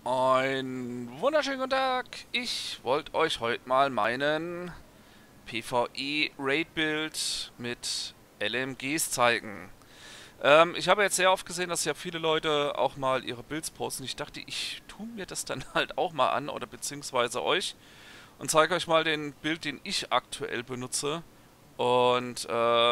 Einen wunderschönen guten Tag. Ich wollte euch heute mal meinen PvE-Raid-Build mit LMGs zeigen. Ich habe jetzt sehr oft gesehen, dass ja viele Leute auch mal ihre Builds posten. Ich dachte, ich tue mir das dann halt auch mal an oder beziehungsweise euch und zeige euch mal den Build, den ich aktuell benutze. Und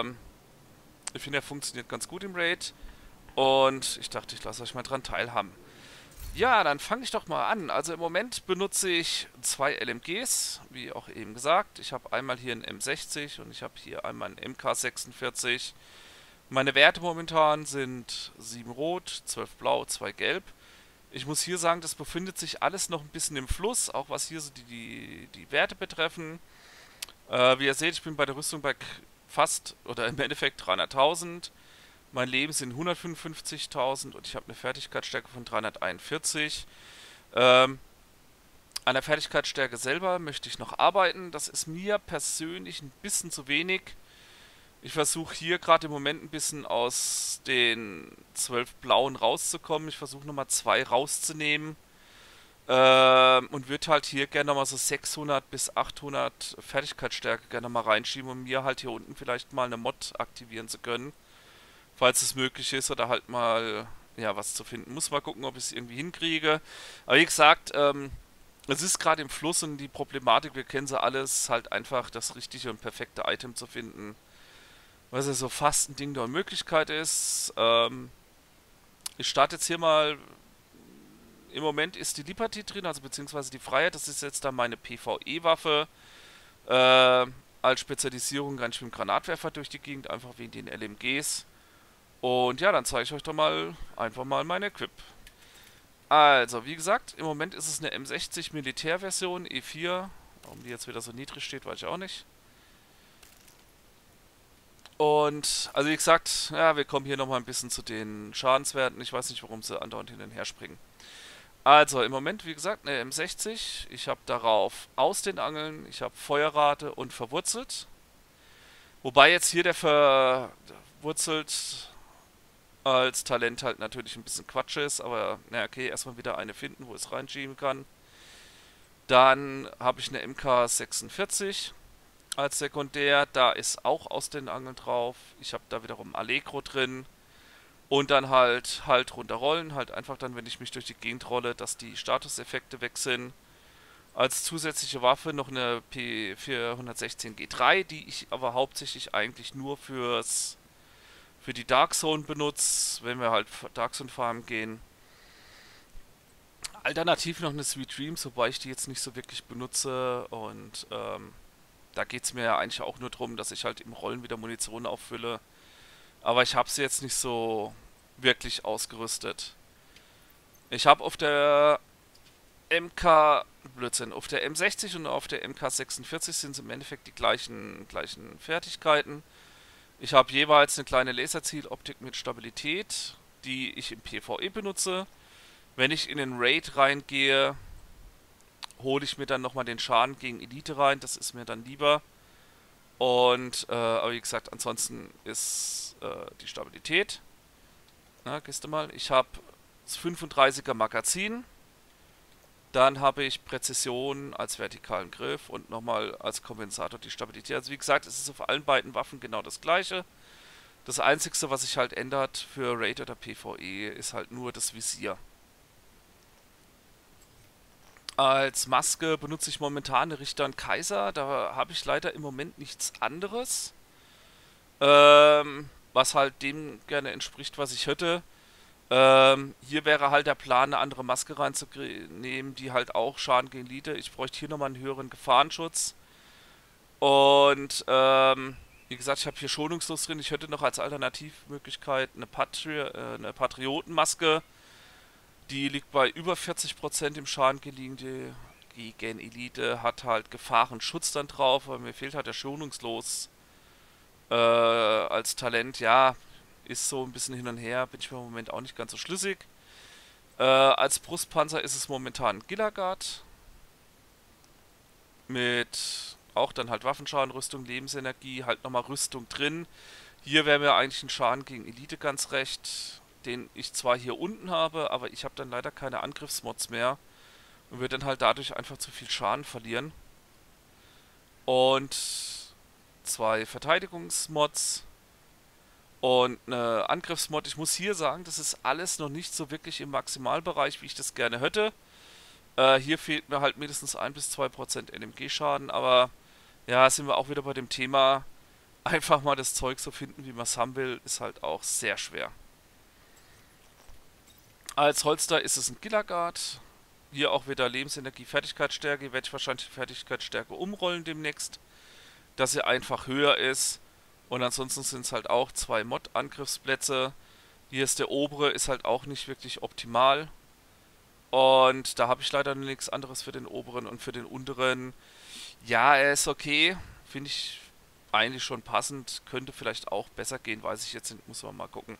ich finde, er funktioniert ganz gut im Raid. Und ich dachte, ich lasse euch mal dran teilhaben. Ja, dann fange ich doch mal an. Also im Moment benutze ich zwei LMGs, wie auch eben gesagt. Ich habe einmal hier einen M60 und ich habe hier einmal einen MK46. Meine Werte momentan sind 7 rot, 12 blau, 2 gelb. Ich muss hier sagen, das befindet sich alles noch ein bisschen im Fluss, auch was hier so die Werte betreffen. Wie ihr seht, ich bin bei der Rüstung bei fast oder im Endeffekt 300.000. Mein Leben sind 155.000 und ich habe eine Fertigkeitsstärke von 341. Ähm, an der Fertigkeitsstärke selber möchte ich noch arbeiten. Das ist mir persönlich ein bisschen zu wenig. Ich versuche hier gerade im Moment ein bisschen aus den 12 blauen rauszukommen. Ich versuche nochmal 2 rauszunehmen. Und würde halt hier gerne nochmal so 600 bis 800 Fertigkeitsstärke gerne mal reinschieben, um mir halt hier unten vielleicht mal eine Mod aktivieren zu können, falls es möglich ist oder halt mal ja was zu finden. Muss mal gucken, ob ich es irgendwie hinkriege. Aber wie gesagt, es ist gerade im Fluss und die Problematik, wir kennen sie alles, halt einfach das richtige und perfekte Item zu finden. Was ja so fast ein Ding der Unmöglichkeit ist. Ich starte jetzt hier mal. Im Moment ist die Liberty drin, also beziehungsweise die Freiheit. Das ist jetzt dann meine PvE-Waffe. Äh, als Spezialisierung kann ich mit dem Granatwerfer durch die Gegend, einfach wegen den LMGs. Und ja, dann zeige ich euch doch mal einfach mal mein Equip. Also, wie gesagt, im Moment ist es eine M60 Militärversion E4. Warum die jetzt wieder so niedrig steht, weiß ich auch nicht. Und, also wie gesagt, ja, wir kommen hier nochmal ein bisschen zu den Schadenswerten. Ich weiß nicht, warum sie andauernd hin und her springen. Also, im Moment, wie gesagt, eine M60. Ich habe darauf aus den Angeln, ich habe Feuerrate und verwurzelt. Wobei jetzt hier der verwurzelt als Talent halt natürlich ein bisschen Quatsch ist, aber na okay, erstmal wieder eine finden, wo es reinschieben kann. Dann habe ich eine MK46 als Sekundär, da ist auch aus den Angeln drauf. Ich habe da wiederum Allegro drin und dann halt runterrollen, halt einfach dann, wenn ich mich durch die Gegend rolle, dass die Statuseffekte weg sind. Als zusätzliche Waffe noch eine P416G3, die ich aber hauptsächlich eigentlich nur für die Dark Zone benutze, wenn wir halt Dark Zone farmen gehen. Alternativ noch eine Sweet Dreams, wobei ich die jetzt nicht so wirklich benutze. Und da geht es mir ja eigentlich auch nur darum, dass ich halt im Rollen wieder Munition auffülle. Aber ich habe sie jetzt nicht so wirklich ausgerüstet. Ich habe auf der auf der M60 und auf der MK46 sind es im Endeffekt die gleichen Fertigkeiten. Ich habe jeweils eine kleine Laserzieloptik mit Stabilität, die ich im PvE benutze. Wenn ich in den Raid reingehe, hole ich mir dann nochmal den Schaden gegen Elite rein. Das ist mir dann lieber. Und, aber wie gesagt, ansonsten ist die Stabilität. Na, gehst du mal. Ich habe das 35er Magazin. Dann habe ich Präzision als vertikalen Griff und nochmal als Kompensator die Stabilität. Also wie gesagt, es ist auf allen beiden Waffen genau das gleiche. Das Einzige, was sich halt ändert für Raid oder PvE, ist halt nur das Visier. Als Maske benutze ich momentan eine Richter und Kaiser. Da habe ich leider im Moment nichts anderes. Was halt dem gerne entspricht, was ich hätte. Hier wäre halt der Plan, eine andere Maske reinzunehmen, die halt auch Schaden gegen Elite. Ich bräuchte hier nochmal einen höheren Gefahrenschutz. Und wie gesagt, ich habe hier schonungslos drin. Ich hätte noch als Alternativmöglichkeit eine Patriotenmaske. Die liegt bei über 40% im Schaden gegen Elite, hat halt Gefahrenschutz dann drauf, aber mir fehlt halt der schonungslos als Talent. Ja, ist so ein bisschen hin und her, bin ich mir im Moment auch nicht ganz so schlüssig. Als Brustpanzer ist es momentan Gillagard mit auch dann halt Waffenschaden, Rüstung, Lebensenergie, halt nochmal Rüstung drin. Hier wäre mir eigentlich ein Schaden gegen Elite ganz recht. den ich zwar hier unten habe, aber ich habe dann leider keine Angriffsmods mehr und würde dann halt dadurch einfach zu viel Schaden verlieren. Und zwei Verteidigungsmods und eine Angriffsmod. Ich muss hier sagen, das ist alles noch nicht so wirklich im Maximalbereich, wie ich das gerne hätte. Hier fehlt mir halt mindestens 1 bis 2% NMG-Schaden, aber ja, sind wir auch wieder bei dem Thema, einfach mal das Zeug so finden, wie man es haben will, ist halt auch sehr schwer. Als Holster ist es ein Gillerguard. Hier auch wieder Lebensenergie, Fertigkeitsstärke. Werde ich wahrscheinlich die Fertigkeitsstärke umrollen demnächst, dass sie einfach höher ist. Und ansonsten sind es halt auch zwei Mod-Angriffsplätze. Hier ist der obere, ist halt auch nicht wirklich optimal. Und da habe ich leider nichts anderes für den oberen und für den unteren. Ja, er ist okay. Finde ich eigentlich schon passend. Könnte vielleicht auch besser gehen, weiß ich jetzt nicht. Muss man mal gucken.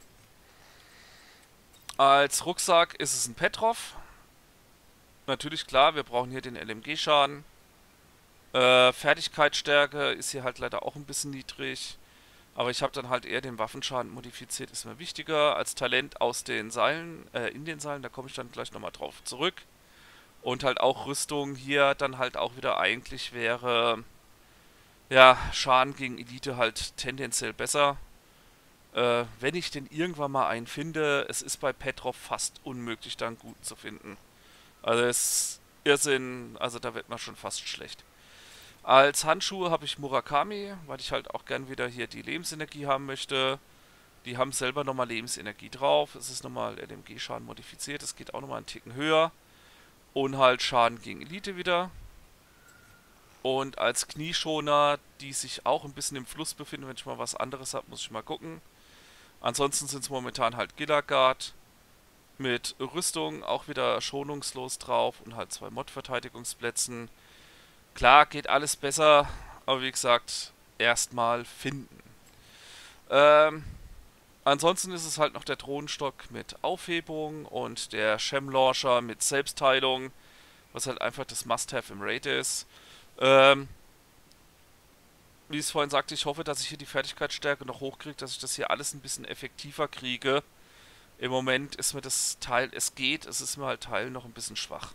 Als Rucksack ist es ein Petrov. Natürlich klar, wir brauchen hier den LMG-Schaden. Fertigkeitsstärke ist hier halt leider auch ein bisschen niedrig. Aber ich habe dann halt eher den Waffenschaden modifiziert, ist mir wichtiger. Als Talent aus den Seilen, in den Seilen, da komme ich dann gleich nochmal drauf zurück. Und halt auch Rüstung hier dann halt auch wieder eigentlich wäre, ja, Schaden gegen Elite halt tendenziell besser. Wenn ich denn irgendwann mal einen finde, es ist bei Petrov fast unmöglich, da einen guten zu finden. Also es ist Irrsinn, also da wird man schon fast schlecht. Als Handschuhe habe ich Murakami, weil ich halt auch gern wieder hier die Lebensenergie haben möchte. Die haben selber nochmal Lebensenergie drauf. Es ist nochmal LMG-Schaden modifiziert. Es geht auch nochmal einen Ticken höher. Und halt Schaden gegen Elite wieder. Und als Knieschoner, die sich auch ein bisschen im Fluss befinden, wenn ich mal was anderes habe, muss ich mal gucken. Ansonsten sind es momentan halt Gillerguard mit Rüstung, auch wieder schonungslos drauf und halt zwei Mod-Verteidigungsplätzen. Klar, geht alles besser, aber wie gesagt, erstmal finden. Ähm, ansonsten ist es halt noch der Drohnenstock mit Aufhebung und der Shem-Launcher mit Selbstheilung, was halt einfach das Must-Have im Raid ist. Ähm, wie ich es vorhin sagte, ich hoffe, dass ich hier die Fertigkeitsstärke noch hochkriege, dass ich das hier alles ein bisschen effektiver kriege. Im Moment ist mir das Teil, es geht, es ist mir halt Teil noch ein bisschen schwach.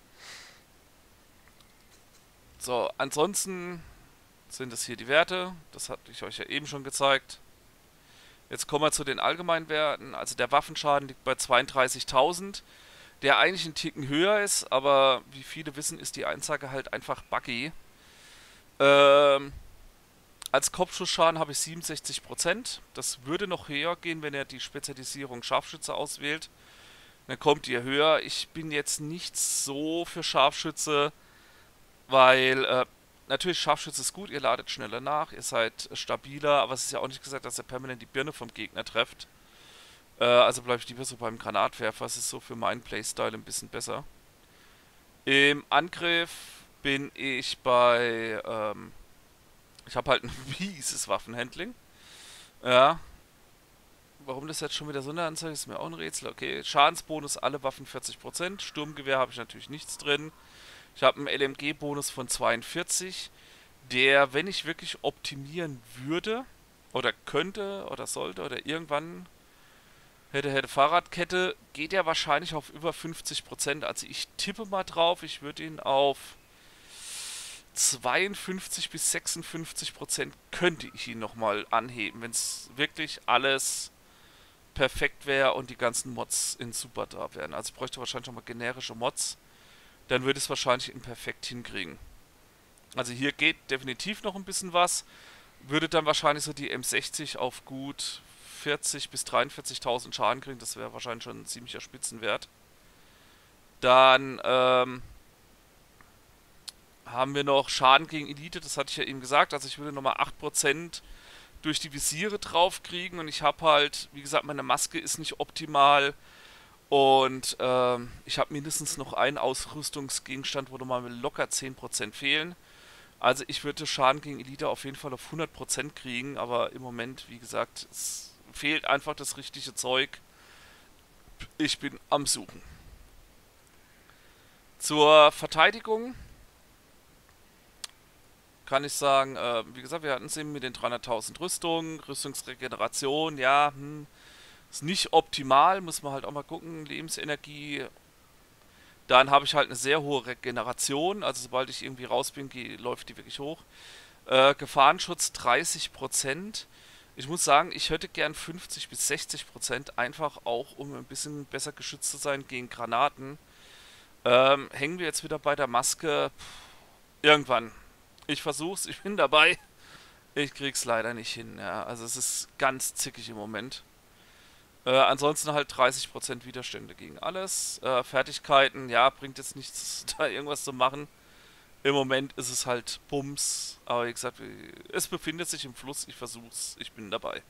So, ansonsten sind es hier die Werte. Das hatte ich euch ja eben schon gezeigt. Jetzt kommen wir zu den allgemeinen Werten. Also der Waffenschaden liegt bei 32.000, der eigentlich ein Ticken höher ist, aber wie viele wissen, ist die Einsage halt einfach buggy. Ähm, als Kopfschussschaden habe ich 67%. Das würde noch höher gehen, wenn er die Spezialisierung Scharfschütze auswählt. Dann kommt ihr höher. Ich bin jetzt nicht so für Scharfschütze, weil natürlich Scharfschütze ist gut, ihr ladet schneller nach, ihr seid stabiler, aber es ist ja auch nicht gesagt, dass ihr permanent die Birne vom Gegner trefft. Also bleibe ich lieber so beim Granatwerfer, es ist so für meinen Playstyle ein bisschen besser. Im Angriff bin ich bei, ich habe halt ein mieses Waffenhandling. Ja, warum das jetzt schon wieder so eine Anzeige ist, mir auch ein Rätsel. Okay, Schadensbonus, alle Waffen 40%, Sturmgewehr habe ich natürlich nichts drin. Ich habe einen LMG-Bonus von 42, der, wenn ich wirklich optimieren würde, oder könnte, oder sollte, oder irgendwann hätte Fahrradkette, geht er wahrscheinlich auf über 50%. Also ich tippe mal drauf, ich würde ihn auf 52 bis 56% könnte ich ihn nochmal anheben, wenn es wirklich alles perfekt wäre und die ganzen Mods in super da wären. Also ich bräuchte wahrscheinlich nochmal generische Mods, dann würde es wahrscheinlich in perfekt hinkriegen. Also hier geht definitiv noch ein bisschen was. Würde dann wahrscheinlich so die M60 auf gut 40.000 bis 43.000 Schaden kriegen. Das wäre wahrscheinlich schon ein ziemlicher Spitzenwert. Dann haben wir noch Schaden gegen Elite. Das hatte ich ja eben gesagt. Also ich würde nochmal 8% durch die Visiere drauf kriegen. Und ich habe halt, wie gesagt, meine Maske ist nicht optimal. Und ich habe mindestens noch einen Ausrüstungsgegenstand, wo nochmal locker 10% fehlen. Also ich würde Schaden gegen Elite auf jeden Fall auf 100% kriegen, aber im Moment, wie gesagt, es fehlt einfach das richtige Zeug. Ich bin am Suchen. Zur Verteidigung kann ich sagen, wie gesagt, wir hatten es eben mit den 300.000 Rüstungen, Rüstungsregeneration, ja, Ist nicht optimal, muss man halt auch mal gucken. Lebensenergie. Dann habe ich halt eine sehr hohe Regeneration. Also sobald ich irgendwie raus bin, läuft die wirklich hoch. Gefahrenschutz 30%. Ich muss sagen, ich hätte gern 50 bis 60%, einfach auch, um ein bisschen besser geschützt zu sein gegen Granaten. Hängen wir jetzt wieder bei der Maske. Irgendwann. Ich versuch's, ich bin dabei. Ich krieg's leider nicht hin, ja. Also es ist ganz zickig im Moment. Ansonsten halt 30% Widerstände gegen alles. Fertigkeiten, ja, bringt jetzt nichts, da irgendwas zu machen. Im Moment ist es halt Bums. Aber wie gesagt, es befindet sich im Fluss. Ich versuch's, ich bin dabei.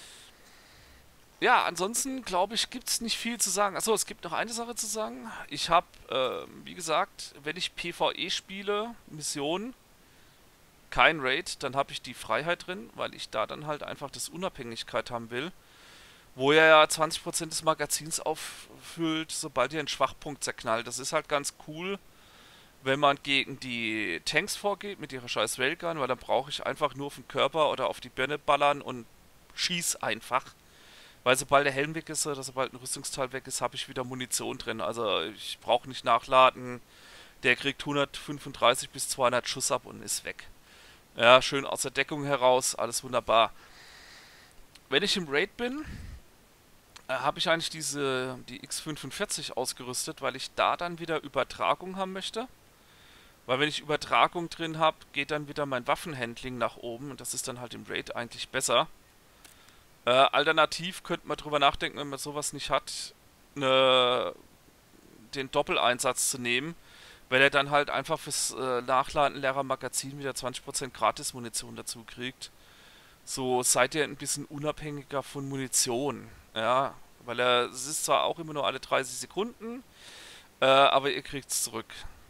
Ja, ansonsten glaube ich, gibt's nicht viel zu sagen. Achso, es gibt noch eine Sache zu sagen. Ich habe, wie gesagt, wenn ich PvE spiele, Missionen, kein Raid, dann habe ich die Freiheit drin, weil ich da dann halt einfach das Unabhängigkeit haben will. Wo er ja 20% des Magazins auffüllt, sobald ihr einen Schwachpunkt zerknallt. Das ist halt ganz cool, wenn man gegen die Tanks vorgeht mit ihrer scheiß Railgun, weil dann brauche ich einfach nur auf den Körper oder auf die Birne ballern und schieß einfach. Weil sobald der Helm weg ist oder sobald ein Rüstungsteil weg ist, habe ich wieder Munition drin. Also ich brauche nicht nachladen. Der kriegt 135 bis 200 Schuss ab und ist weg. Ja, schön aus der Deckung heraus, alles wunderbar. Wenn ich im Raid bin, habe ich eigentlich die X45 ausgerüstet, weil ich da dann wieder Übertragung haben möchte. Weil wenn ich Übertragung drin habe, geht dann wieder mein Waffenhandling nach oben und das ist dann halt im Raid eigentlich besser. Alternativ könnte man drüber nachdenken, wenn man sowas nicht hat, ne, den Doppeleinsatz zu nehmen, weil er dann halt einfach fürs Nachladen leerer Magazin wieder 20% Gratis-Munition dazu kriegt. So seid ihr ein bisschen unabhängiger von Munition. Ja, weil es ist zwar auch immer nur alle 30 Sekunden, aber ihr kriegt es zurück.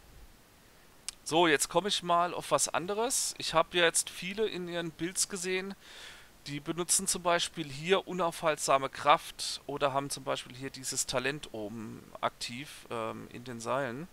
So, jetzt komme ich mal auf was anderes. Ich habe jetzt viele in ihren Builds gesehen, die benutzen zum Beispiel hier unaufhaltsame Kraft oder haben zum Beispiel hier dieses Talent oben aktiv in den Seilen.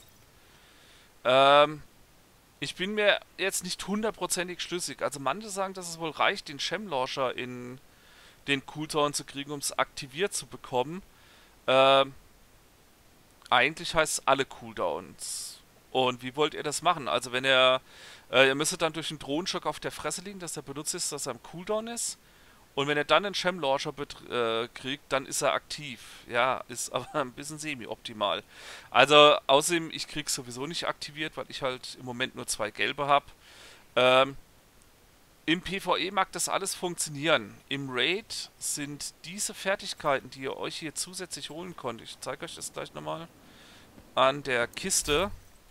Ähm, Ich bin mir jetzt nicht hundertprozentig schlüssig. Also manche sagen, dass es wohl reicht, den Shem Launcher in den Cooldown zu kriegen, um es aktiviert zu bekommen. Ähm, Eigentlich heißt es alle Cooldowns. Und wie wollt ihr das machen? Also wenn ihr müsstet dann durch einen Drohnenschock auf der Fresse liegen, dass der benutzt ist, dass er im Cooldown ist. Und wenn er dann einen Shem Launcher kriegt, dann ist er aktiv. Ja, ist aber ein bisschen semi-optimal. Also außerdem, ich krieg's sowieso nicht aktiviert, weil ich halt im Moment nur 2 gelbe habe. Ähm, Im PvE mag das alles funktionieren. Im Raid sind diese Fertigkeiten, die ihr euch hier zusätzlich holen könnt, ich zeige euch das gleich nochmal an der Kiste.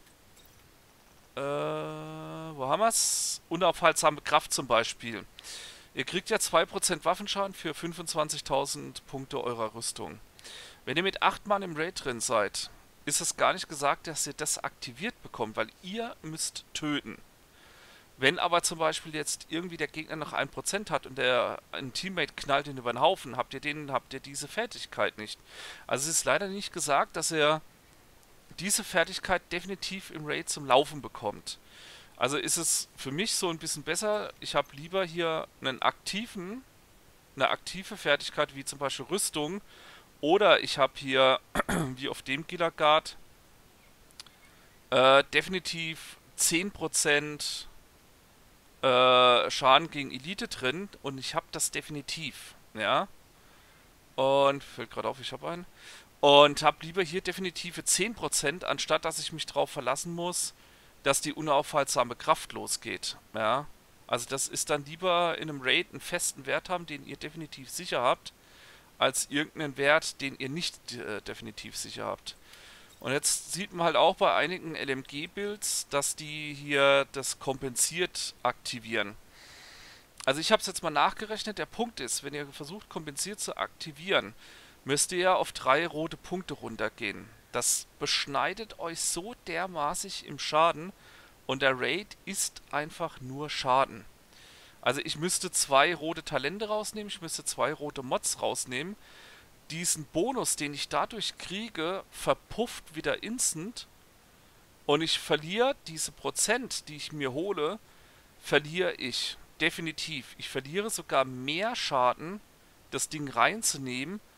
Wo haben wir's? Unaufhaltsame Kraft zum Beispiel. Ihr kriegt ja 2% Waffenschaden für 25.000 Punkte eurer Rüstung. Wenn ihr mit 8 Mann im Raid drin seid, ist es gar nicht gesagt, dass ihr das aktiviert bekommt, weil ihr müsst töten. Wenn aber zum Beispiel jetzt irgendwie der Gegner noch 1% hat und ein Teammate knallt ihn über den Haufen, habt ihr diese Fertigkeit nicht. Also es ist leider nicht gesagt, dass ihr diese Fertigkeit definitiv im Raid zum Laufen bekommt. Also ist es für mich so ein bisschen besser, ich habe lieber hier eine aktive Fertigkeit wie zum Beispiel Rüstung oder ich habe hier, wie auf dem Gila Guard, definitiv 10% Schaden gegen Elite drin und ich habe das definitiv, ja. Und fällt gerade auf, ich habe einen. Und habe lieber hier definitive 10%, anstatt dass ich mich darauf verlassen muss, dass die unaufhaltsame Kraft losgeht, ja. Also das ist dann lieber in einem Raid einen festen Wert haben, den ihr definitiv sicher habt, als irgendeinen Wert, den ihr nicht definitiv sicher habt. Und jetzt sieht man halt auch bei einigen LMG-Builds, dass die hier das kompensiert aktivieren. Also ich habe es jetzt mal nachgerechnet. Der Punkt ist, wenn ihr versucht kompensiert zu aktivieren, müsst ihr ja auf 3 rote Punkte runtergehen. Das beschneidet euch so dermaßig im Schaden und der Raid ist einfach nur Schaden. Also ich müsste 2 rote Talente rausnehmen, ich müsste 2 rote Mods rausnehmen. Diesen Bonus, den ich dadurch kriege, verpufft wieder instant und ich verliere diese Prozent, die ich mir hole, verliere ich definitiv. Ich verliere sogar mehr Schaden, das Ding reinzunehmen,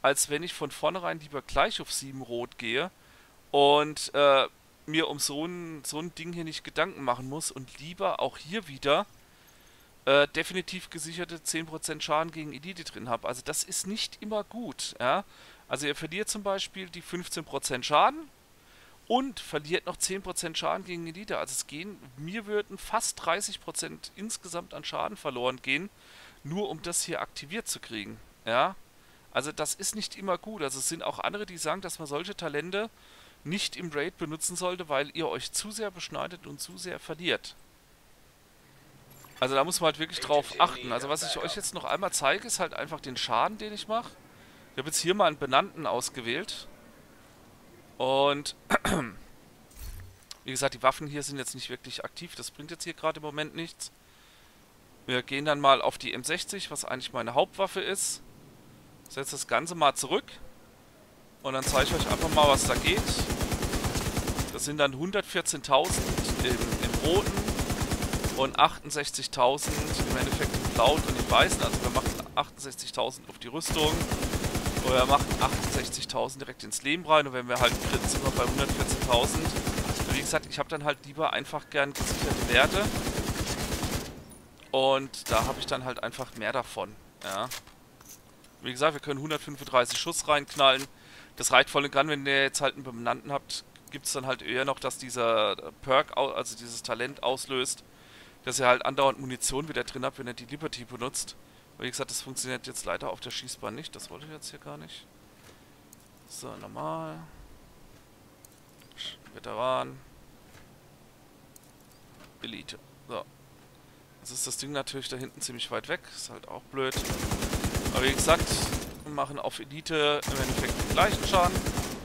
als wenn ich von vornherein lieber gleich auf 7 Rot gehe und mir um so ein Ding hier nicht Gedanken machen muss und lieber auch hier wieder definitiv gesicherte 10% Schaden gegen Elite drin habe. Also das ist nicht immer gut, ja. Also ihr verliert zum Beispiel die 15% Schaden und verliert noch 10% Schaden gegen Elite. Also mir würden fast 30% insgesamt an Schaden verloren gehen, nur um das hier aktiviert zu kriegen, ja. Also das ist nicht immer gut. Also es sind auch andere, die sagen, dass man solche Talente nicht im Raid benutzen sollte, weil ihr euch zu sehr beschneidet und zu sehr verliert. Also da muss man halt wirklich drauf achten. Also was ich euch jetzt noch einmal zeige, ist halt einfach den Schaden, den ich mache. Ich habe jetzt hier mal einen Benannten ausgewählt. Und wie gesagt, die Waffen hier sind jetzt nicht wirklich aktiv. Das bringt jetzt hier gerade im Moment nichts. Wir gehen dann mal auf die M60, was eigentlich meine Hauptwaffe ist. Setze das Ganze mal zurück. Und dann zeige ich euch einfach mal, was da geht. Das sind dann 114.000 im Roten und 68.000 im Endeffekt im Blauen und im Weißen. Also wir machen 68.000 auf die Rüstung. Und wir machen 68.000 direkt ins Leben rein. Und wenn wir halt kritten, sind wir bei 114.000. Wie gesagt, ich habe dann halt lieber einfach gern gesicherte Werte. Und da habe ich dann halt einfach mehr davon. Ja. Wie gesagt, wir können 135 Schuss reinknallen. Das reicht voll und ganz, wenn ihr jetzt halt einen Benannten habt, gibt es dann halt eher noch, dass dieser Perk, also dieses Talent auslöst, dass ihr halt andauernd Munition wieder drin habt, wenn ihr die Liberty benutzt. Wie gesagt, das funktioniert jetzt leider auf der Schießbahn nicht. Das wollte ich jetzt hier gar nicht. So, normal. Veteran. Elite. So. Jetzt ist das Ding natürlich da hinten ziemlich weit weg. Ist halt auch blöd. Aber wie gesagt, wir machen auf Elite im Endeffekt den gleichen Schaden.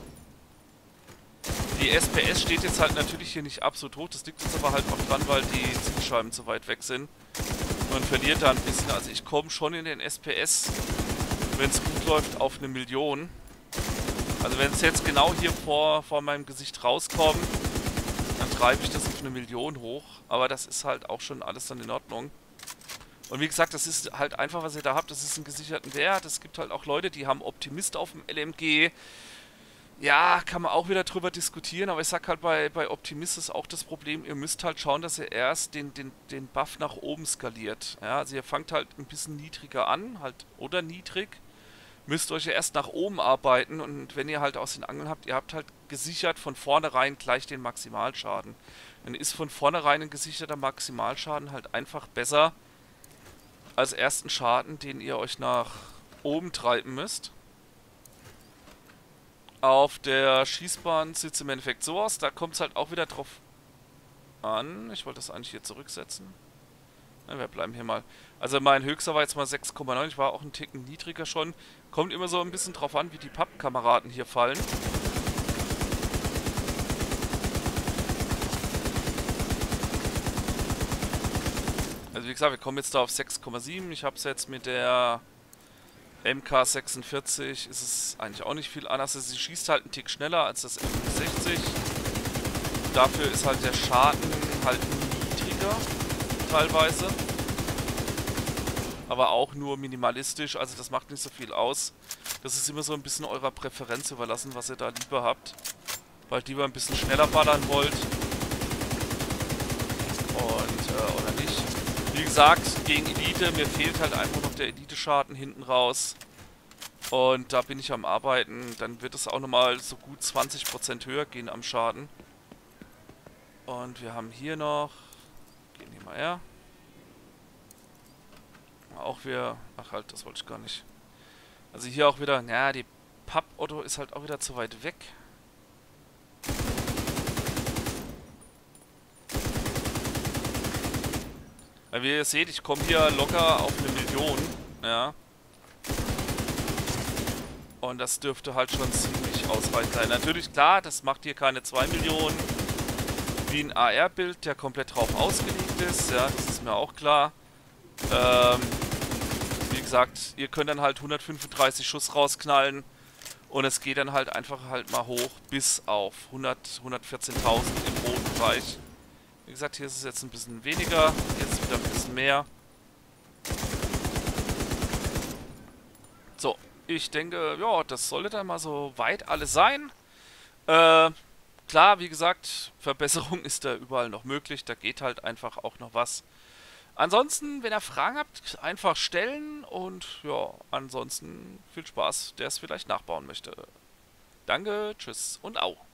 Die SPS steht jetzt halt natürlich hier nicht absolut hoch. Das liegt jetzt aber halt auch dran, weil die Zielscheiben zu weit weg sind. Man verliert da ein bisschen. Also ich komme schon in den SPS, wenn es gut läuft, auf 1.000.000. Also wenn es jetzt genau hier vor meinem Gesicht rauskommt, dann treibe ich das auf 1.000.000 hoch. Aber das ist halt auch schon alles dann in Ordnung. Und wie gesagt, das ist halt einfach, was ihr da habt. Das ist ein gesicherten Wert. Es gibt halt auch Leute, die haben Optimist auf dem LMG. Ja, kann man auch wieder drüber diskutieren, aber ich sag halt, bei Optimist ist auch das Problem, ihr müsst halt schauen, dass ihr erst den Buff nach oben skaliert. Ja, also ihr fangt halt ein bisschen niedriger an, halt, oder niedrig, müsst euch ja erst nach oben arbeiten und wenn ihr halt aus den Angeln habt, ihr habt halt gesichert von vornherein gleich den Maximalschaden. Dann ist von vornherein ein gesicherter Maximalschaden halt einfach besser als ersten Schaden, den ihr euch nach oben treiben müsst. Auf der Schießbahn sieht es im Endeffekt so aus. Da kommt es halt auch wieder drauf an. Ich wollte das eigentlich hier zurücksetzen. Ja, wir bleiben hier mal. Also mein höchster war jetzt mal 6,9. Ich war auch einen Ticken niedriger schon. Kommt immer so ein bisschen drauf an, wie die Pappkameraden hier fallen. Also wie gesagt, wir kommen jetzt da auf 6,7. Ich habe es jetzt mit der MK46 ist es eigentlich auch nicht viel anders. Sie schießt halt einen Tick schneller als das M60. Dafür ist halt der Schaden halt niedriger, teilweise. Aber auch nur minimalistisch, also das macht nicht so viel aus. Das ist immer so ein bisschen eurer Präferenz überlassen, was ihr da lieber habt. Weil ihr lieber ein bisschen schneller ballern wollt. Oder nicht. Wie gesagt, gegen Elite, mir fehlt halt einfach noch der Elite-Schaden hinten raus. Und da bin ich am Arbeiten. Dann wird es auch nochmal so gut 20% höher gehen am Schaden. Und wir haben hier noch... Gehen hier mal her. Auch wir... Ach halt, das wollte ich gar nicht. Also hier auch wieder... Naja, die Papp-Otto ist halt auch wieder zu weit weg. Weil wie ihr seht, ich komme hier locker auf 1.000.000, ja. Und das dürfte halt schon ziemlich ausreichend sein. Natürlich, klar, das macht hier keine 2 Millionen wie ein AR-Bild, der komplett drauf ausgelegt ist, ja, das ist mir auch klar. Wie gesagt, ihr könnt dann halt 135 Schuss rausknallen und es geht dann halt einfach halt mal hoch bis auf 114.000 im roten Bereich. Wie gesagt, hier ist es jetzt ein bisschen weniger, jetzt wieder ein bisschen mehr. So, ich denke, ja, das sollte dann mal so weit alles sein. Äh, klar, wie gesagt, Verbesserung ist da überall noch möglich. Da geht halt einfach auch noch was. Ansonsten, wenn ihr Fragen habt, einfach stellen und ja, ansonsten viel Spaß, der es vielleicht nachbauen möchte. Danke, tschüss und au.